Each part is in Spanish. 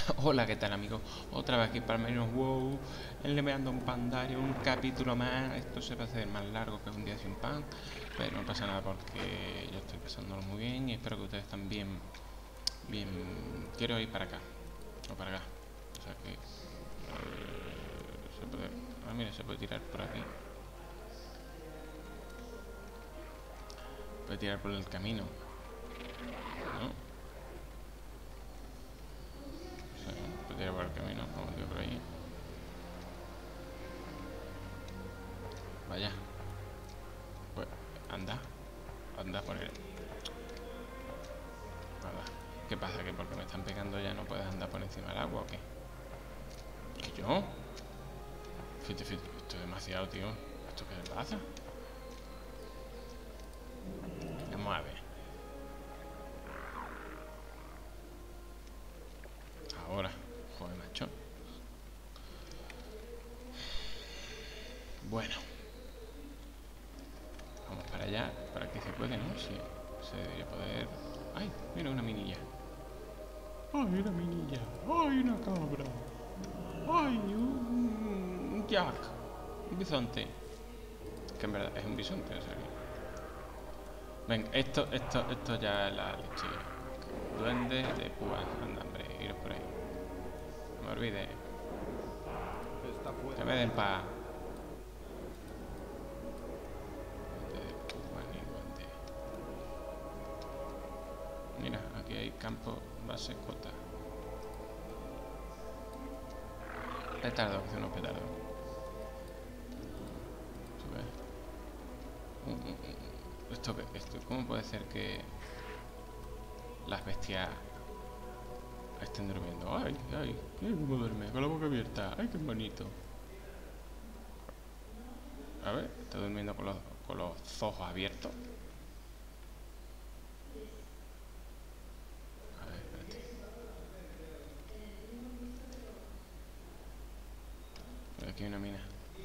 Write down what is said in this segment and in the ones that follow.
Hola, ¿qué tal, amigos? Otra vez aquí para menos wow, enlemeando un pandario, un capítulo más. Esto se va a hacer más largo que un día sin pan, pero no pasa nada porque yo estoy pasándolo muy bien y espero que ustedes también bien. Quiero ir para acá, o para acá. O sea que se puede. Ah, mira, se puede tirar por aquí. Puede tirar por el camino, ¿no? O sea, puede tirar por el camino, como digo por ahí. Vaya, pues anda, anda por el. Nada. ¿Qué pasa? ¿Que porque me están pegando ya no puedes andar por encima del agua o qué? ¿Que yo? Fíjate, fíjate, esto es demasiado, tío. ¿Esto qué le pasa? Vamos a ver. Ahora. Joder, macho. Bueno. Vamos para allá. Para que se puede, ¿no? Sí. Se debería poder... ¡Ay! Mira, una minilla. ¡Ay, una minilla! ¡Ay, una cabra! ¡Ay, un jack! Un bisonte. Que en verdad es un bisonte, o sea que... Venga, esto ya es la leche. Duendes de púas. Anda, hombre, iros por ahí. No me olvides. Está Que fuera me de mi den paz. alcance. Mira, aquí hay campo base cota. Petardo, que son unos petardos. Sube. Esto, ¿cómo puede ser que las bestias estén durmiendo? Ay, ay, ay, cómo duerme, con la boca abierta. Ay, qué bonito. A ver, está durmiendo con los ojos abiertos. A ver, espérate. Aquí hay una mina.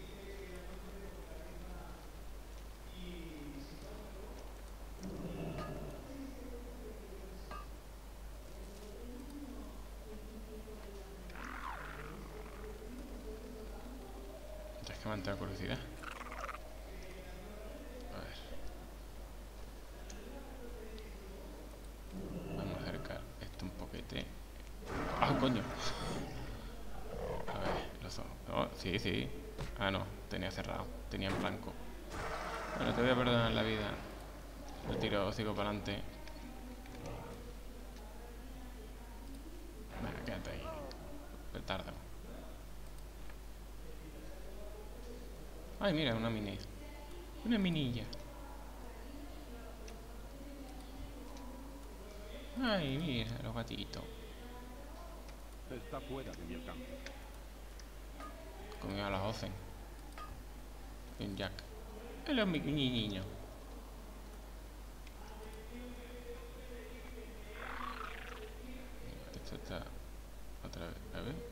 Entonces que me ha entrado curiosidad. A ver, vamos a acercar esto un poquete. ¡Ah, coño! A ver, los ojos. Oh, sí, sí. Ah, no, tenía cerrado. Tenía en blanco. Bueno, te voy a perdonar la vida. Lo tiro, sigo para adelante. Venga, quédate ahí. Petardo. Ay, mira, una mini. Una minilla. Ay, mira, los gatitos. Está fuera de mi alcance. Comió a las Ozen. Un Jack. Hola, mi niño. Esto está otra vez. A ver.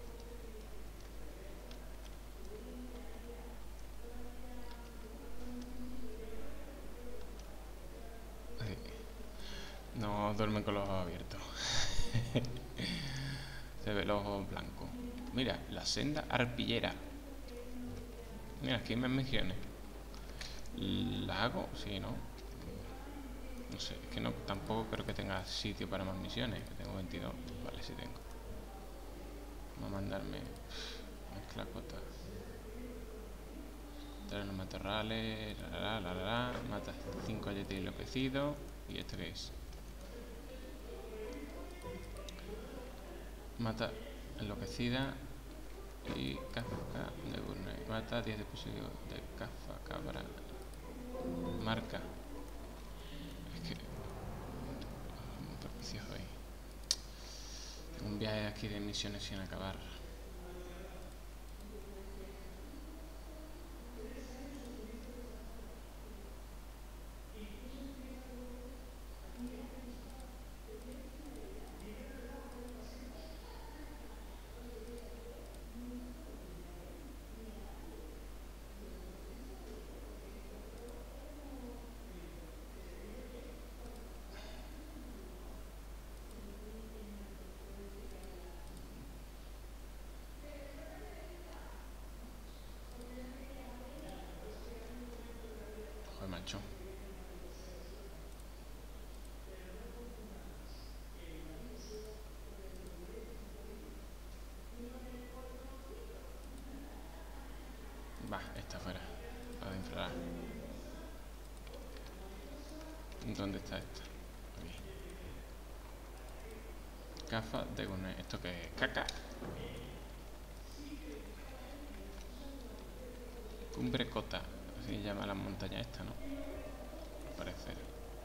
Ay, no duermen con los ojos abiertos. Se ve los ojos blancos. Mira, la senda arpillera. Mira, aquí hay más misiones. ¿Las hago? Sí, ¿no? No sé, es que no, tampoco creo que tenga sitio para más misiones. Que tengo 22. Vale, sí tengo. Vamos a mandarme. Mezcla cota. Trae los matorrales. Mata 5 yetis enloquecidos. ¿Y esto qué es? Mata enloquecida y Kafka de Gurney. Mata 10 de posición de Kafka, cabra. Marca. Es que. Muy propicioso ahí. Tengo un viaje aquí de misiones sin acabar. macho. Va, está fuera. La de infrarar. ¿Dónde está esta? Aquí. Gafas de Gunner. ¿Esto qué es? ¿Caca? Cumbre Cota. Así se llama la montaña esta, ¿no? Al parecer.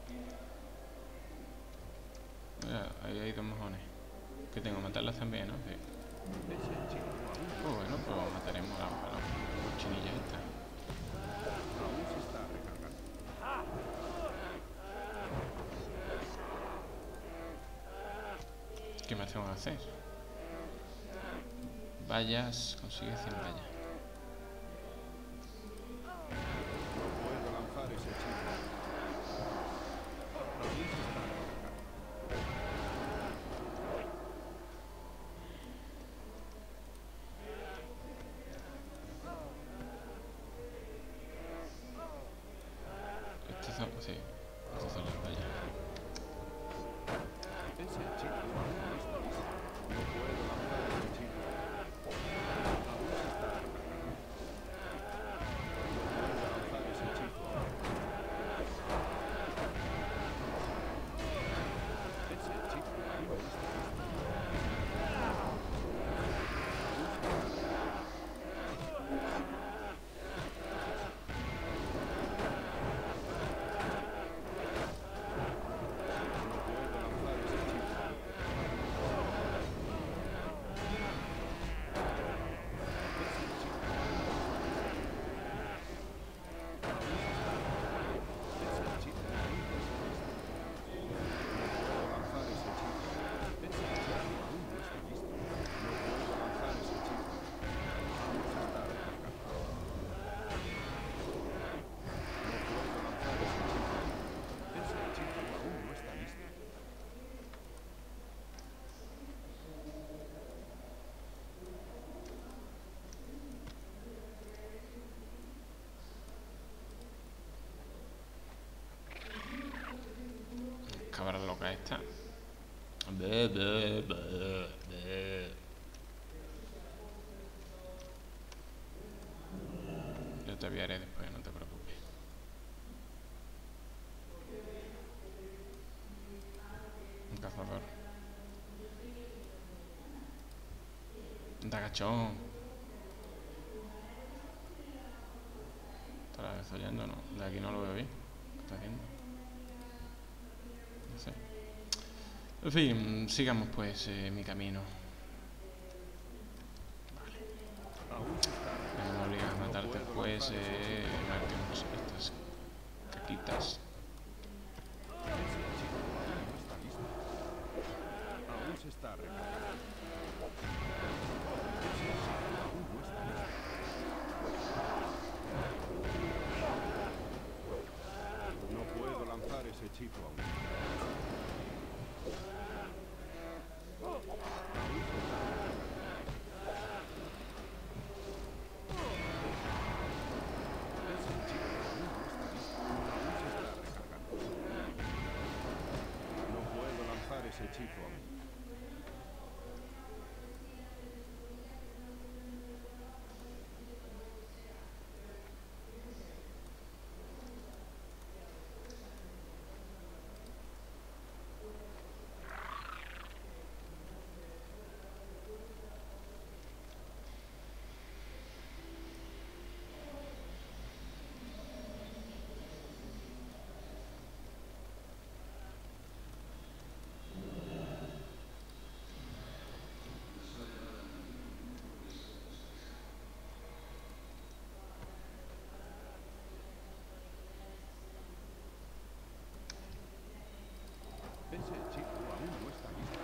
Mira, ahí hay dos mojones. Que tengo que matarlas también, ¿no? Sí. Pues bueno, pues mataremos a la cochinilla esta. Aún se está recargando. ¿Qué más tengo que hacer? Vallas, consigue 100 vallas. No puedo lanzar ese hechizo. Aún se está recargando. Estas son, sí, estas son las vallas. Ese hechizo aún no está listo. No puedo lanzar ese hechizo. Aún se está recargando. No puedo lanzar ese hechizo. Ese hechizo aún no está listo. No puedo lanzar ese hechizo. Ese hechizo aún no está listo. Aún se está recargando. Ese hechizo aún no está listo. No puedo lanzar ese hechizo. Ese hechizo aún no está listo. No puedo lanzar ese hechizo. Aún se está recargando. No puedo lanzar ese hechizo. Ese hechizo aún no está listo. Cabra loca esta. Be, be, be, be. Yo te aviaré después, no te preocupes. Un cazador. Un tagachón. ¿Estará desollando o no? De aquí no lo veo bien. ¿Qué está haciendo? No sé. En fin, sigamos pues mi camino. Aún se está recargando. Me obligas a No matarte puedo pues, lanzar ese hechizo. marquemos estas caquitas. Ese hechizo aún no está listo. Aún se está recargando. Ese hechizo aún no está listo. No puedo lanzar ese hechizo aún. Aún se está recargando. Ese hechizo aún no está listo. Aún se está recargando. No puedo lanzar ese hechizo aún. Ese hechizo aún no está listo.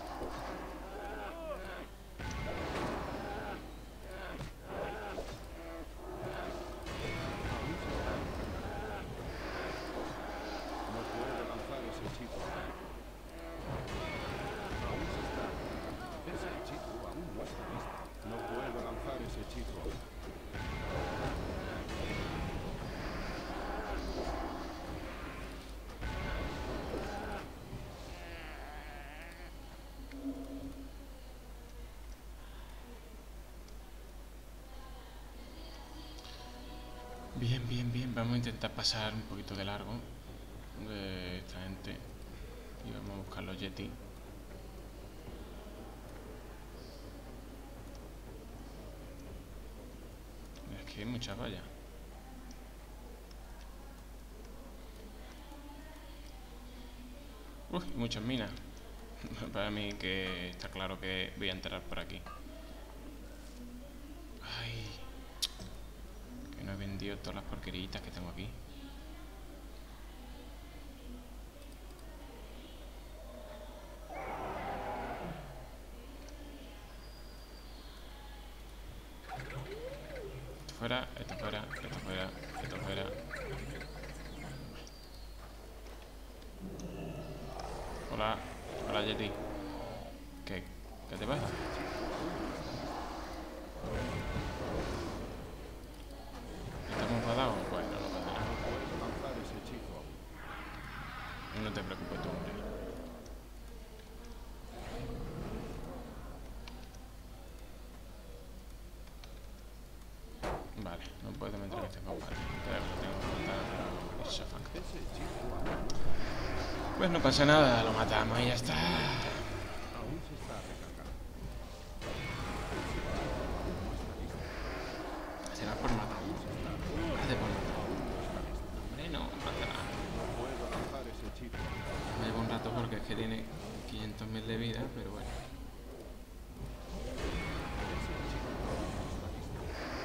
Aún se está recargando. No puedo lanzar ese hechizo aún. Aún se está recargando. Ese hechizo aún no está listo. No puedo lanzar ese hechizo aún. Bien, bien, bien. Vamos a intentar pasar un poquito de largo de esta gente. Y vamos a buscar los Yeti. Es que hay muchas vallas. Uy, muchas minas. Para mí que está claro que voy a entrar por aquí. Ay, que no he vendido todas las porqueritas que tengo aquí. Esto fuera, esto fuera, esto fuera, esto fuera. Hola, hola Yeti. ¿Qué te pasa? ¿Estamos enfadados? Bueno, no pasa nada. No puedo lanzar ese hechizo aún. No te preocupes tú, hombre. Vale, no puedo meter a este combate. Creo que lo tengo que matar, pero es afán. Ese hechizo aún no está listo. Pues no pasa nada, lo matamos y ya está. Aún se está recargando. Aún no está listo. Será por matar. Hace por matar. Hombre, no, matará. No puedo lanzar ese hechizo aún. Me llevo un rato porque es que tiene 500.000 de vida, pero bueno. Ese hechizo aún no está listo.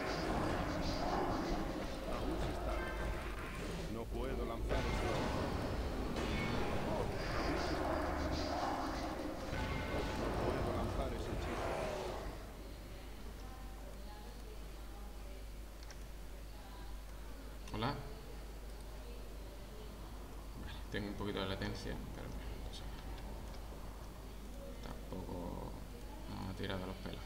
Aún se está recargando. No puedo lanzar ese hechizo aún. Aún se está recargando. No puedo lanzar ese hechizo aún. Hola. Vale, tengo un poquito de latencia, pero bueno, no sé. Tampoco nos ha tirado los pelos.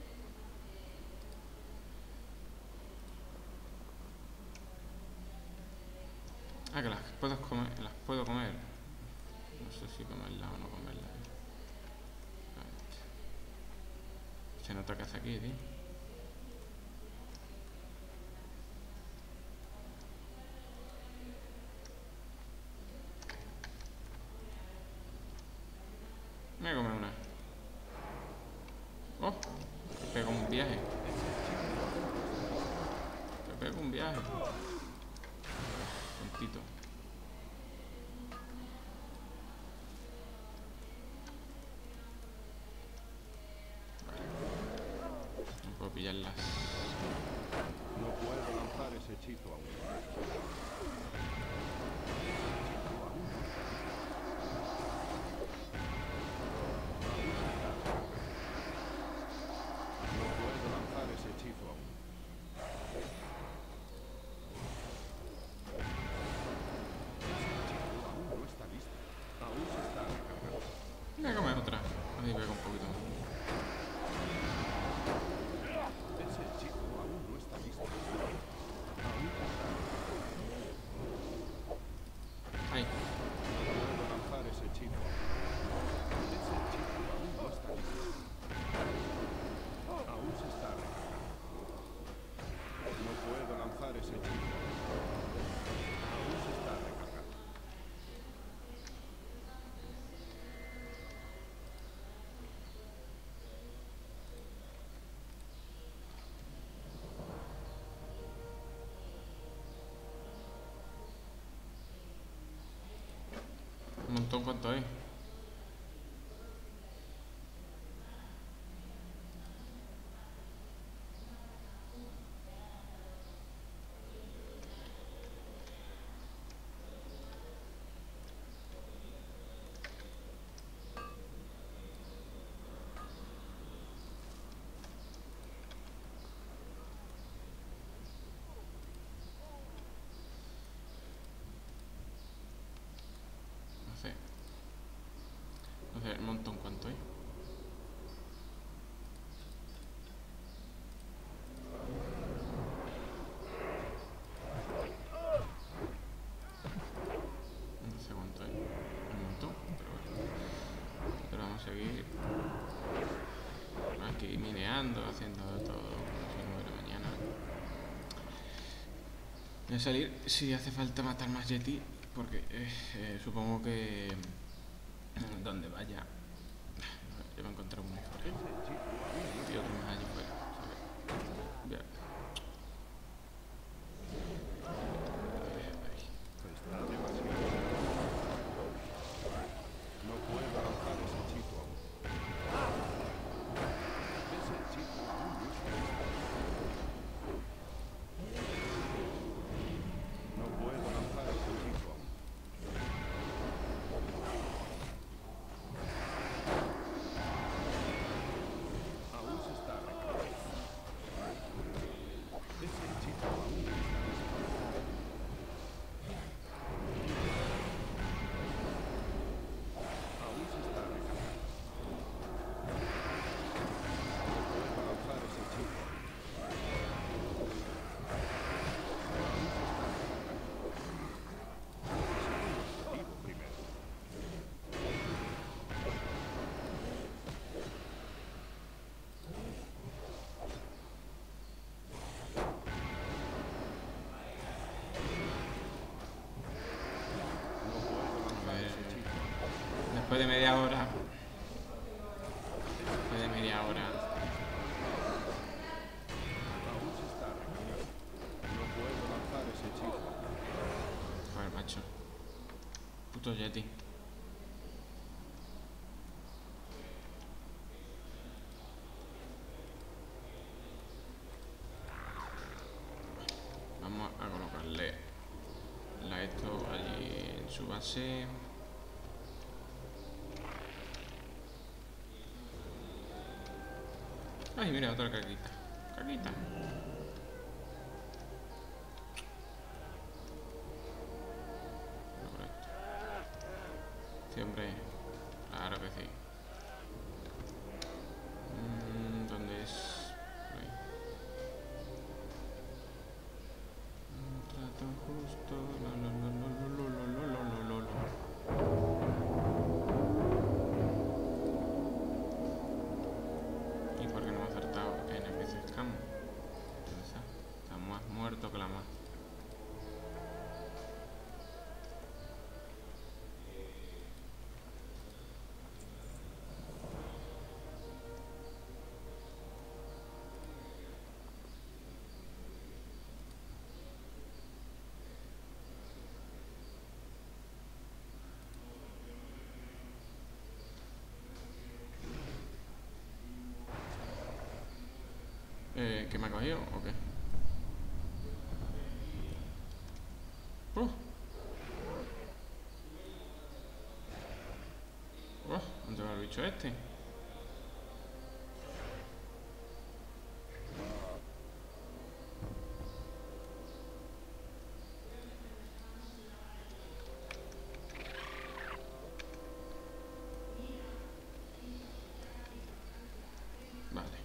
Ah, que las puedo comer, las puedo comer. No sé si comerlas o no comerlas. Se nota que hace aquí, tío. Me voy a comer una. Oh, me pego un viaje. Me pego un viaje. Tontito. Vale. No puedo pillarlas. No puedo lanzar ese hechizo aún. No puedo lanzar ese hechizo aún. Ese hechizo aún no está listo. Aún se está recargando. Me voy a comer otra. Ahí pego un poquito más. Ese hechizo aún no está listo. Aún se está recargando. Ay, No puedo lanzar ese hechizo aún. Ese hechizo aún no está listo. Aún se está recargando. No puedo lanzar ese hechizo aún. Aún se está recargando. un montón cuánto hay. No sé, un montón cuánto hay. No sé cuánto hay. Un montón, pero bueno. Pero vamos a seguir aquí mineando, haciendo todo como si no hubiera mañana. Voy a salir si hace falta matar más Yeti, porque supongo que donde vaya yo me encontré un mejor Ese hechizo aún no y está otro más allí fuera. Bien. Está demasiado cerca. No puedo lanzar ese hechizo aún. Ese hechizo aún no está listo. No puedo lanzar ese hechizo aún. Aún se está recargando. Ese hechizo aún no está listo. Aún se está recargando. No puedo lanzar ese hechizo aún. Aún se está recargando. Necesito un objetivo primero. No puedo lanzar ese hechizo aún. Después de media hora. Después de media hora. Aún se está recargando. No puedo lanzar ese hechizo aún. Joder, macho. Puto Yeti. Vamos a colocarle esto allí en su base. Ay, mira, otra caquita. Caquita. No, por esto. Sí, hombre. Claro que sí. ¿Dónde es? Por ahí. Un trato justo. Lo, lo, lo, lo, lo, lo, lo, lo, lo, lo. ¿Y por qué no me ha acertado en el PC Scam? Está más muerto que la más. ¿Qué me ha cogido o qué? ¿Dónde va el bicho este? Vale.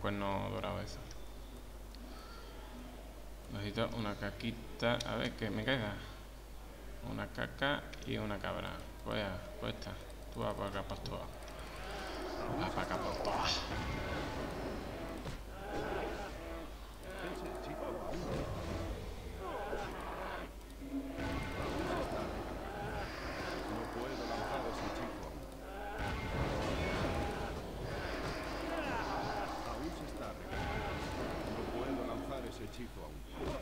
cuerno dorado eso. Necesito una caquita. A ver, que me caiga. Una caca y una cabra. Pues esta. Tú vas para acá, pastor. Vas para acá, pastor. Ese hechizo aún no está listo. No puedo lanzar ese hechizo aún. Aún se está recargando. No puedo lanzar ese hechizo aún.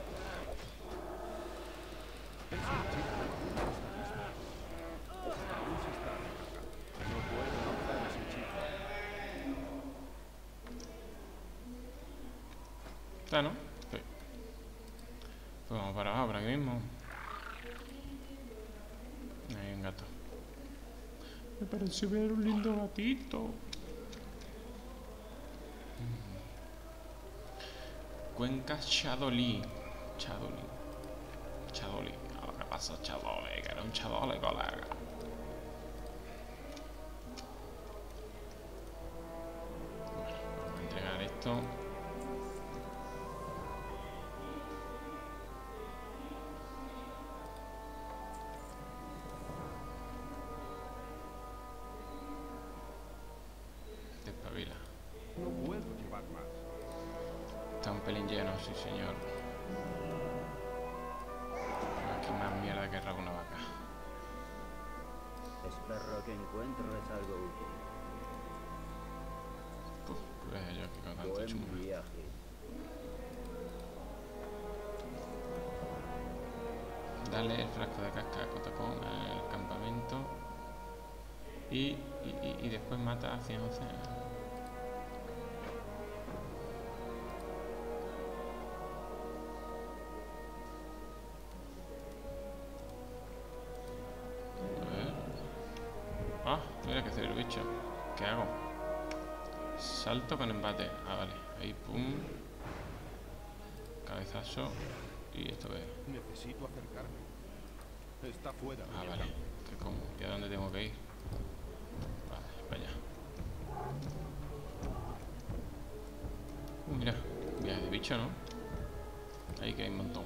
Ese hechizo aún no está listo. Aún se está recargando. No puedo lanzar ese hechizo aún. ¿Está, no? Sí. Pues vamos para abajo, por aquí mismo. Hay un gato. Me pareció ver un lindo gatito. Cuenca Chadolí. Chadolí. Ahora qué pasa, Chadolí, que era un Chadolí, colega. Bueno, vamos a entregar esto. Despabila. No puedo llevar más. Está un pelín lleno, sí señor. Aquí más mierda que rabo una vaca. Espero que encuentres algo útil. Pues yo aquí con tanto Buen chumbo. viaje. Dale el frasco de casca a Cotacón al campamento y después mata a 111. A ver. Ah, mira que hacer el bicho. ¿Qué hago? Salto con embate. Ah, vale. Ahí, pum. Cabezazo. ¿Y esto qué es? Necesito acercarme. Está fuera de Ah, mi vale. alcance. ¿Qué como? ¿Y a dónde tengo que ir? Vale, para allá. Mira. Viaje de bicho, ¿no? Ahí que hay un montón.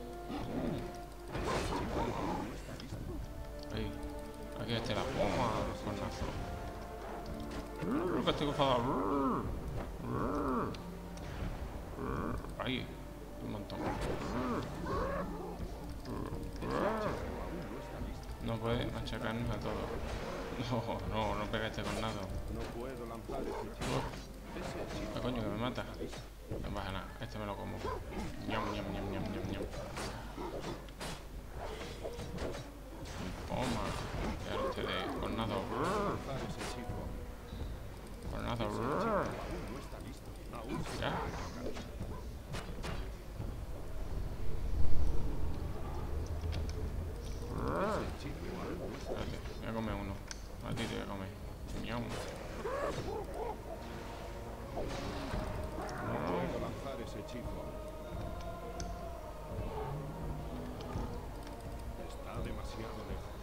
Ahí. Aquí está la bomba. Cornazo. Que estoy enfadado. Ahí. Un montón. No puede machacarnos a todos. No pegaste con nada. No puedo lanzar ese hechizo. Ese hechizo ¿Qué coño que me mata? está listo. No pasa nada, este me lo como. Ñam, ñam, ñam, ñam, ñam, ñam. Toma. Y ahora ustedes, con nada. Lanzar ese hechizo. Con nada. Aún no está listo. Aún se Ya. está recargando. Ese hechizo aún no está Espérate, voy a comer uno. A ti te voy a comer. Ñam. No puedo lanzar ese hechizo aún. Está demasiado lejos.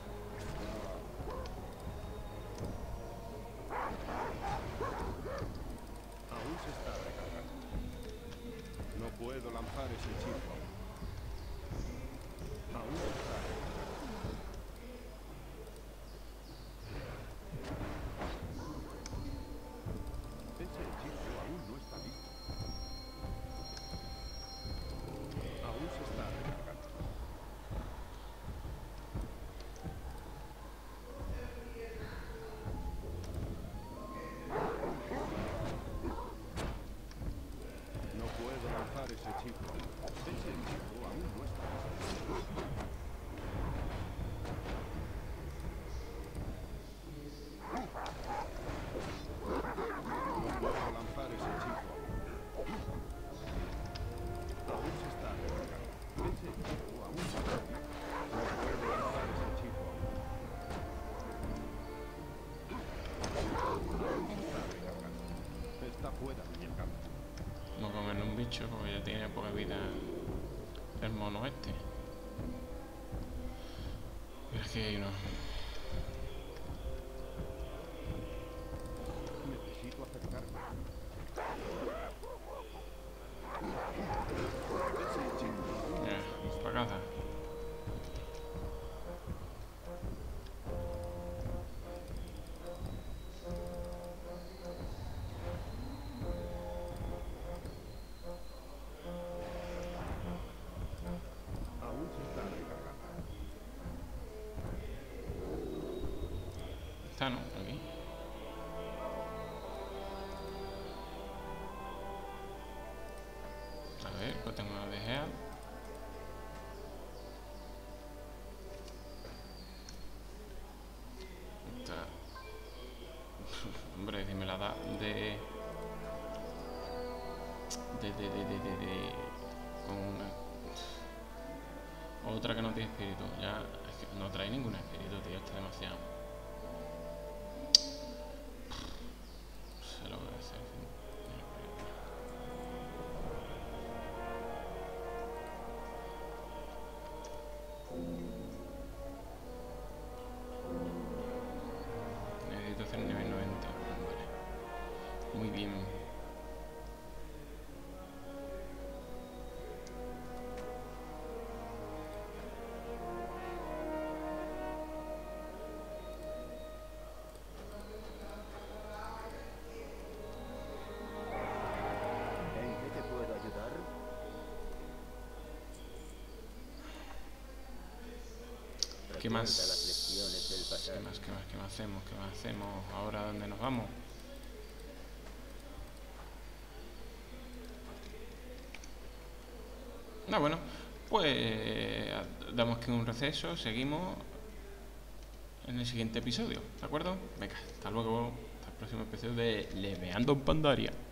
Aún se está recargando. No puedo lanzar ese hechizo aún. Aún se está recargando. Ese hechizo aún no está listo. Aún se está recargando. No puedo lanzar ese hechizo aún. Ese hechizo aún no está listo. No puedo lanzar ese hechizo aún. Aún se está recargando. Ese hechizo aún no está listo. No puedo lanzar ese hechizo aún. Aún se está recargando. Está fuera de mi alcance. Vamos a comerle un bicho porque ya tiene poca vida el mono este. Pero es que hay uno. Necesito acercarme. está, ¿no? Aquí. A ver, pues tengo una de Heal. Esta. Hombre, si me la da de con una otra que no tiene espíritu. Ya es que no trae ningún espíritu, tío. Está demasiado. Se lo voy a hacer. Necesito hacer nivel 90. Vale. Muy bien. ¿En qué te puedo ayudar? ¿Qué más? Recuerda las lecciones del pasado. ¿Qué más hacemos? ¿Qué más hacemos? ¿Ahora dónde nos vamos? Ah, bueno, pues damos que un receso, seguimos en el siguiente episodio, ¿de acuerdo? Venga, hasta luego, hasta el próximo episodio de Leveando en Pandaria.